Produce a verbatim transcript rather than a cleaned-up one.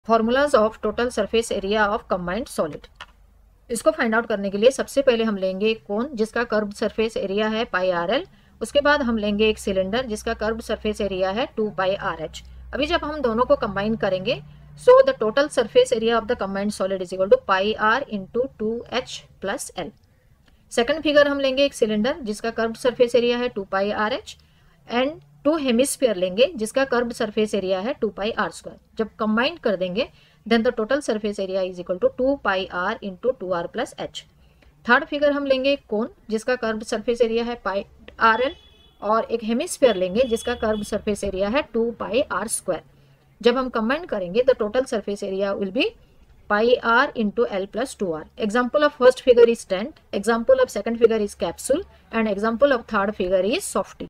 Formulas of total surface area of combined solid. इसको find out करने के लिए सबसे पहले हम लेंगे एक कोन जिसका कर्व्ड सरफेस एरिया है पाई आर एल। उसके बाद हम लेंगे एक सिलेंडर जिसका कर्व्ड सरफेस एरिया है टू पाई आर एच। अभी जब हम दोनों को कंबाइन करेंगे so the total surface area of the combined solid is equal to pi r into two h plus l. Second figure हम लेंगे एक सिलेंडर जिसका कर्व्ड सरफेस एरिया है two pi r h and two hemisphere लेंगे जिसका curved surface area है two pi r square. जब combine कर देंगे then the total surface area is equal to two pi r into two r plus h. Third figure हम लेंगे एक कोन जिसका कर्व्ड सरफेस एरिया है पाई आर एल और एक हेमिस्फीयर लेंगे जिसका कर्व्ड सरफेस एरिया है टू पाई आर स्क्वायर। जब हम कंबाइन करेंगे the total surface area will be pi r into l plus two r. Example of first figure is tent, example of second figure is capsule and example of third figure is softy.